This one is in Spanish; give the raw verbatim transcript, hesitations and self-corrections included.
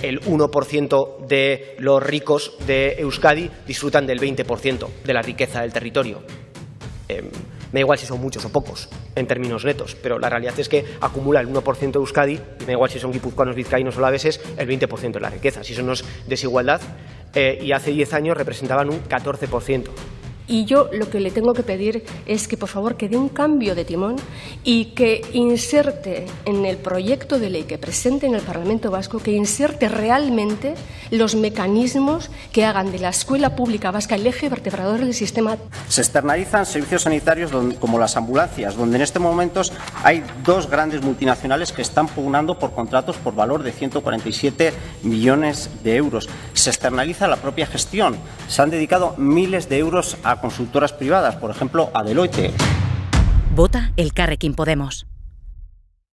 el uno por ciento de los ricos de Euskadi disfrutan del veinte por ciento de la riqueza del territorio. Eh, me da igual si son muchos o pocos en términos netos, pero la realidad es que acumula el uno por ciento de Euskadi, y me da igual si son guipuzcoanos, vizcaínos o alaveses, el veinte por ciento de la riqueza. Si eso no es desigualdad, eh, y hace diez años representaban un catorce por ciento. Y yo lo que le tengo que pedir es que, por favor, que dé un cambio de timón y que inserte en el proyecto de ley que presente en el Parlamento Vasco, que inserte realmente los mecanismos que hagan de la escuela pública vasca el eje vertebrador del sistema. Se externalizan servicios sanitarios donde, como las ambulancias, donde en este momento hay dos grandes multinacionales que están pugnando por contratos por valor de ciento cuarenta y siete millones de euros. Se externaliza la propia gestión. Se han dedicado miles de euros a consultoras privadas, por ejemplo, a Deloitte. Vota Elkarrekin Podemos.